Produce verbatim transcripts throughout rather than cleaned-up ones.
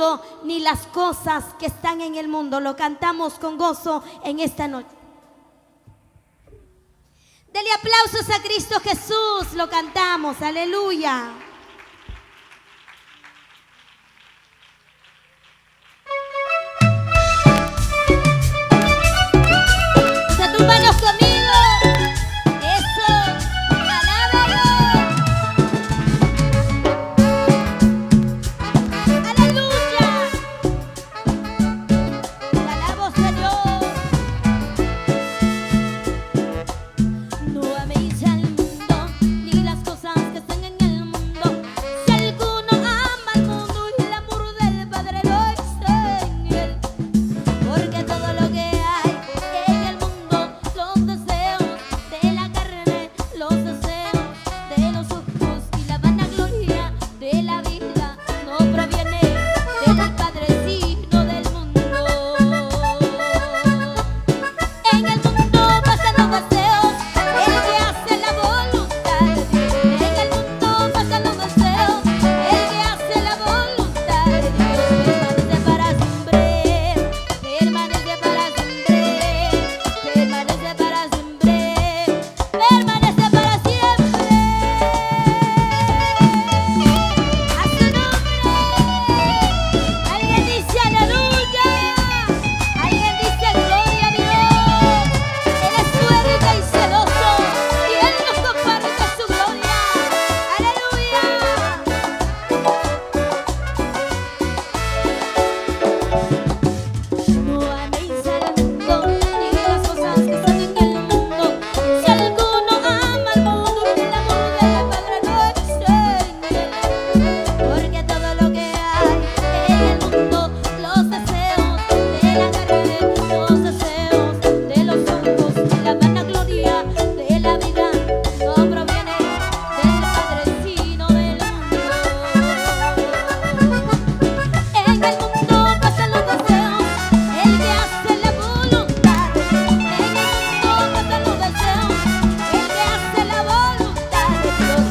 mundo ni las cosas que están en el mundo. Lo cantamos con gozo en esta noche. Dele aplausos a Cristo Jesús, lo cantamos, aleluya. Usa tus manos conmigo, eso, alábalo. Aleluya. Te alabo, Señor. No améis al mundo ni las cosas que están en el mundo. Si alguno ama al mundo y el amor del Padre no está en él. Porque todo lo que hay en el mundo, los deseos de la carne, los deseos de los ojos y la vanagloria de la vida, no proviene del Padre sino del mundo. En el mundo pasan los deseos, el que hace la voluntad de Dios. En el mundo pasan los deseos, el que hace la voluntad de Dios. Permanece para siempre, permanece para siempre, permanece para siempre, permanece para siempre. A su nombre. Alguien dice aleluya, alguien dice gloria a Dios. Él es fuerte y celoso y Él nos comparte su gloria. Aleluya. No améis al mundo ni las cosas que están en el mundo. Si alguno ama al mundo, el amor del Padre no está en él. Porque todo lo que hay en el mundo, los deseos de la carne, los deseos de los ojos y la vanagloria de la vida, no proviene del Padre sino del mundo. En el mundo pasan los deseos, el que hace la voluntad. En el mundo pasan los deseos, el que hace la voluntad de Dios.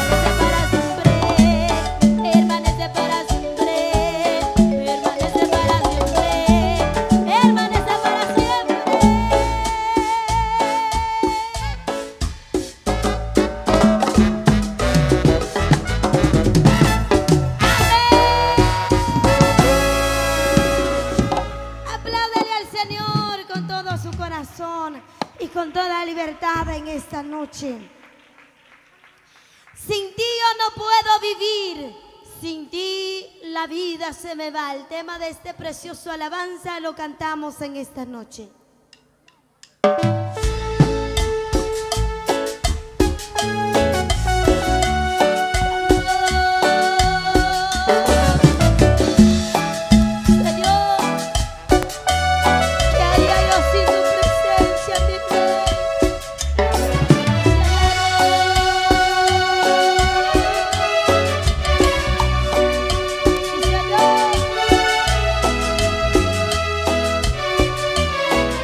Permanece para siempre, permanece para siempre, permanece para siempre, apláudele al Señor con todo su corazón y con toda libertad en esta noche. Sin ti yo no puedo vivir, sin ti la vida se me va. El tema de este precioso alabanza lo cantamos en esta noche. Señor, ¿qué haría yo sin tu presencia, mi Rey? Señor,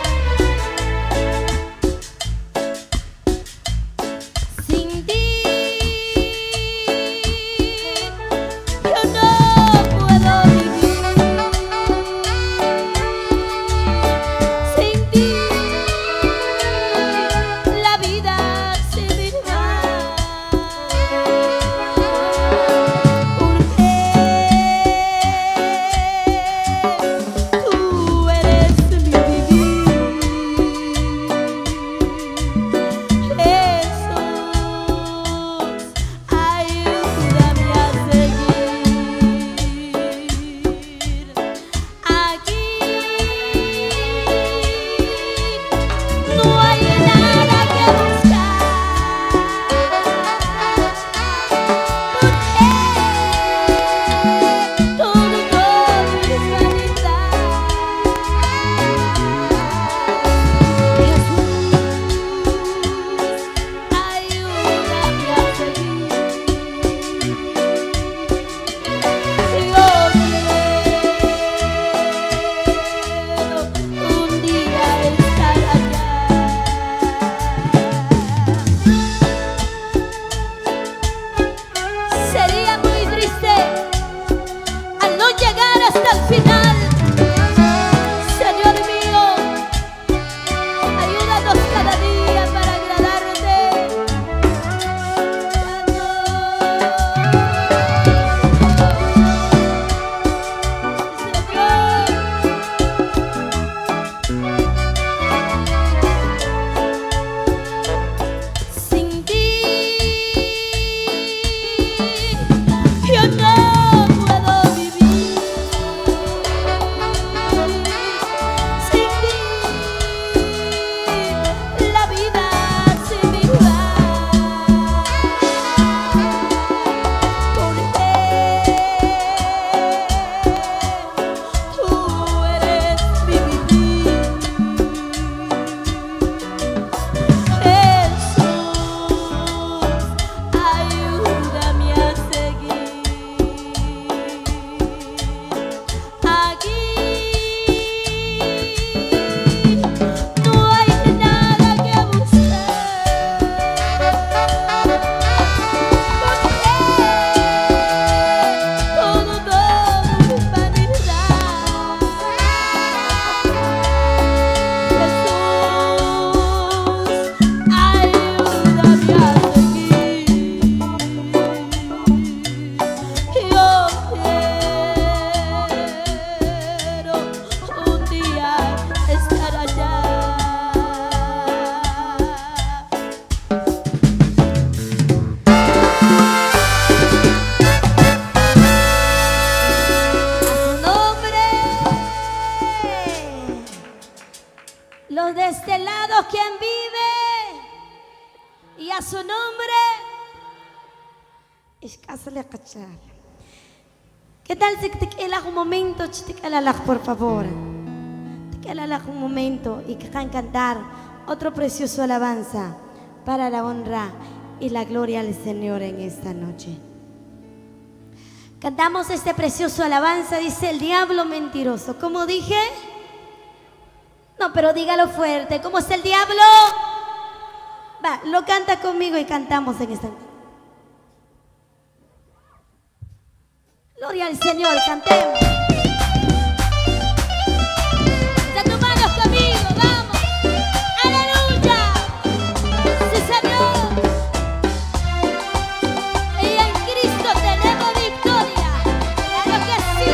su nombre. ¿Qué tal si te quedas un momento, por favor? Te quedas un momento y que van a cantar otro precioso alabanza para la honra y la gloria al Señor en esta noche. Cantamos este precioso alabanza, dice el diablo mentiroso. ¿Cómo dije? No, pero dígalo fuerte. ¿Cómo es el diablo? Va, lo canta conmigo y cantamos en esta noche. Gloria al Señor, cantemos. Ya tus manos conmigo, vamos. Aleluya. Sí, Señor. Y en Cristo tenemos victoria. Claro que sí.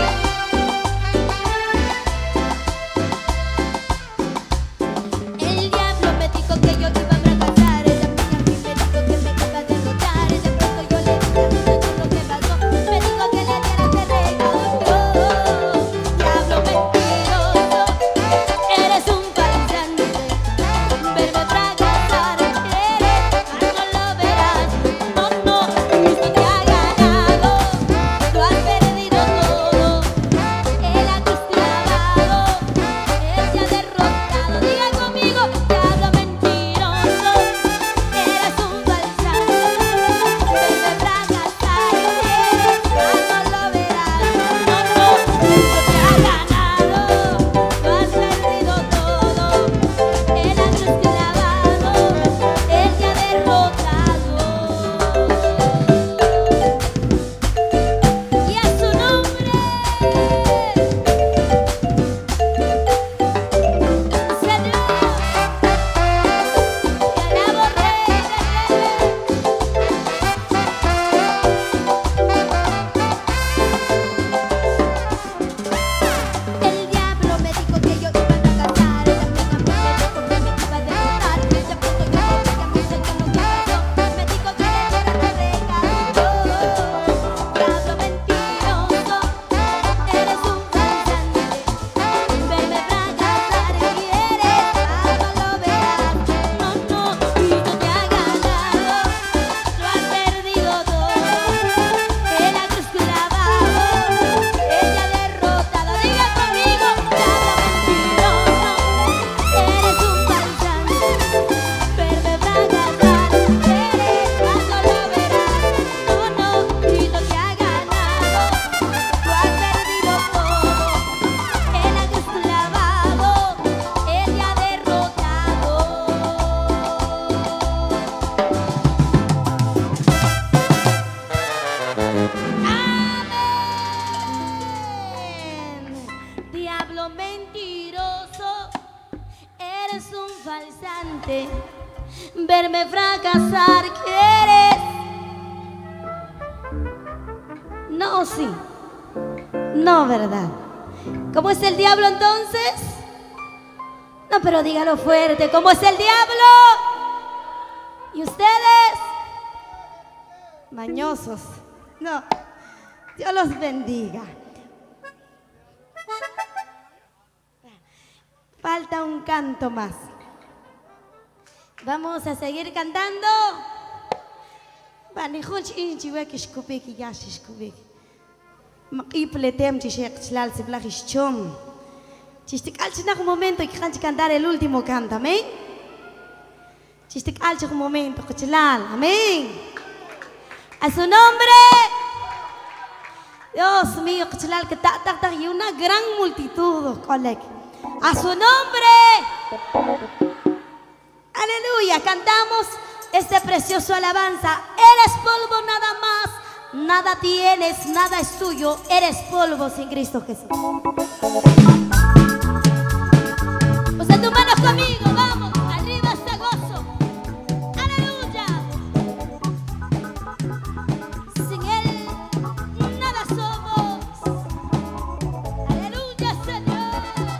El diablo me dijo que yo iba a fracasar. Ella me dijo que me iba a derrotar. De pronto yo le dije a mi Dios lo que pasó. Me dijo que le diera este regalo. Diablo mentiroso, eres un farsante. Verme fracasar, quieres, mas no lo verás. No, no, Cristo te ha ganado. Lo has perdido todo. Él ha clavado, Él te ha derrotado. Diga conmigo, diablo mentiroso, eres un farsante. Verme fracasar, quieres, mas no lo verás. No, no, Cristo te ha ganado. Lo has perdido todo. Él ha clavado, Él te ha derrotado. Y a su nombre, Señor, te alabo, Rey de Reyes. El diablo me dijo que yo iba a fracasar. Ella me dijo que me iba a derrotar. De pronto yo le dije a mi Señor lo que pasó. Me dijo que le diera este regalo. Diablo mentiroso, eres un farsante. Verme fracasar quieres, mas no lo verás. No, no, Cristo te ha ganado. Lo has perdido todo. Él ha clavado, Él te ha derrotado. Diga conmigo, diablo mentiroso, eres un farsante. Verme fracasar quieres, mas no lo verás. No, no, Cristo te ha ganado. Lo has perdido todo. Él ha clavado, Él te ha derrotado. Amén. Diablo mentiroso, eres un falsante. Verme fracasar quieres. No, sí. No, ¿verdad? ¿Cómo es el diablo entonces? No, pero dígalo fuerte. ¿Cómo es el diablo? ¿Y ustedes? Mañosos. No. Dios los bendiga. Falta un canto más. Vamos a seguir cantando. Un momento y que cantar el último canto, amén. Un momento, amén. A su nombre. Dios mío, que y una gran multitud, colega. A su nombre. Aleluya, cantamos este precioso alabanza. Eres polvo nada más, nada tienes, nada es tuyo. Eres polvo sin Cristo Jesús. Pues en tus manos conmigo, vamos, arriba este gozo. Aleluya. Sin Él nada somos. Aleluya, Señor.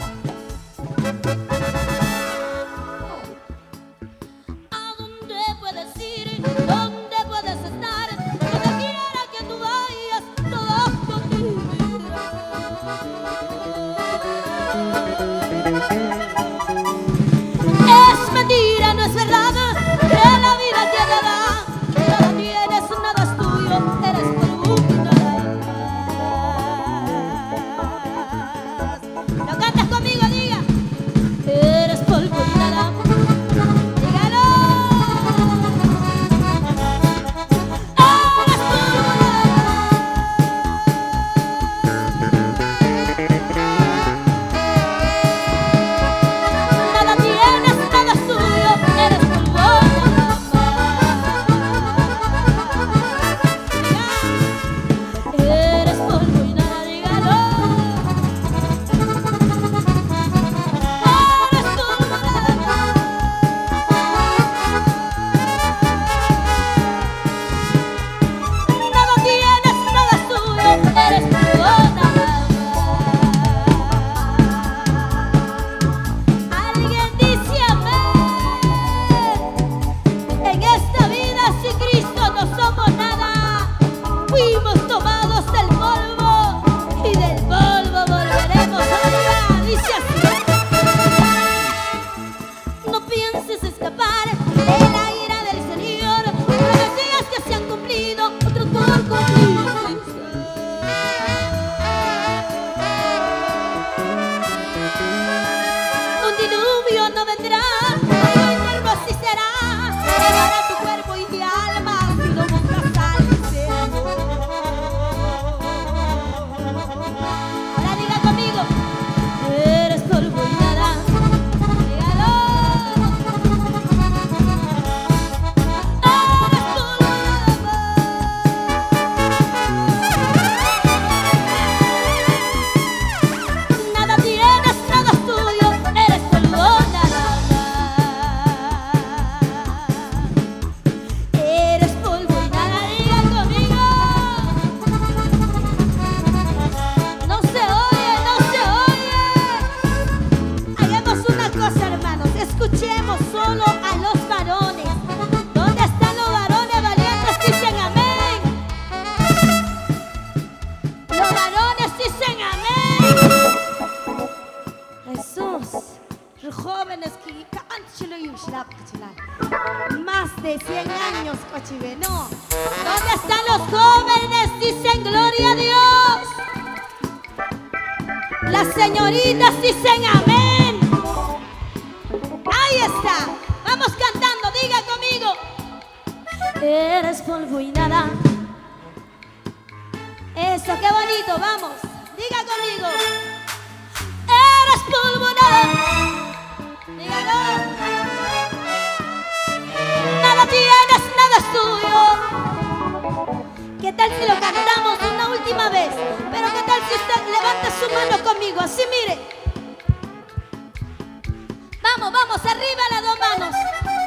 ¿A dónde puedes ir? ¿Dónde puedes estar? Donde quiera que tú vayas, todos contigo. Es mentira, no es verdad, que la vida te ha dado. Más de cien años, cochive, no. ¿Dónde están los jóvenes? Dicen gloria a Dios. Las señoritas dicen amén. Ahí está. Vamos cantando, diga conmigo. Eres polvo y nada. Eso, qué bonito, vamos. Diga conmigo. Eres polvo y nada. Dígalo. Nada tienes, nada es tuyo. ¿Qué tal si lo cantamos una última vez? Pero ¿qué tal si usted levanta su mano conmigo? Así, mire. Vamos, vamos, arriba las dos manos.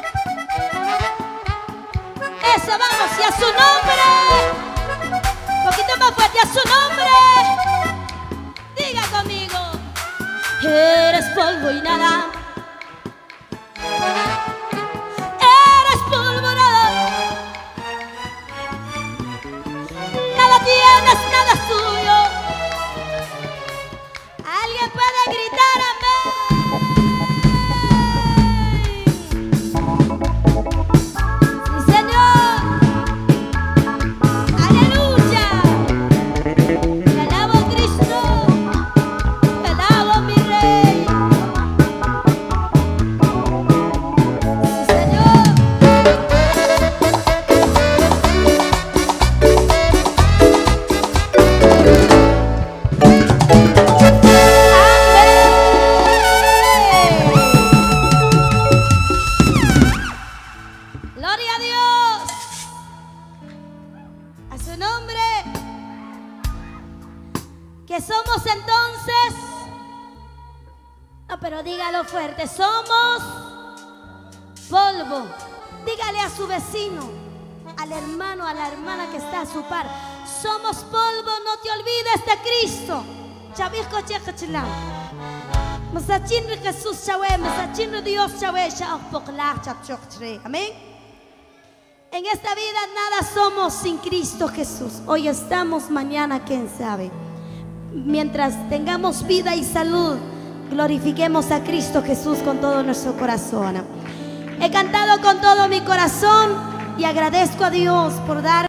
Eso, vamos, y a su nombre. Un poquito más fuerte, a su nombre. Diga conmigo. Eres polvo y nada. Eres polvo, nada. Nada tienes, nada es tuyo. Alguien puede gritar amén. Sí, Señor. Aleluya. Te alabo, Cristo. Te alabo, mi Rey. Sí, Señor. Gloria a Dios. A su nombre. Que somos entonces. No, pero dígalo fuerte. Somos polvo. Dígale a su vecino, al hermano, a la hermana que está a su par. Somos polvo, no te olvides de Cristo. Chavisco checachilán. Masachinre Jesús Chahue, Masachinre Dios Chahue, Shahpoklar Chapchokchre. Amén. En esta vida nada somos sin Cristo Jesús. Hoy estamos, mañana quién sabe. Mientras tengamos vida y salud, glorifiquemos a Cristo Jesús con todo nuestro corazón. He cantado con todo mi corazón y agradezco a Dios por dar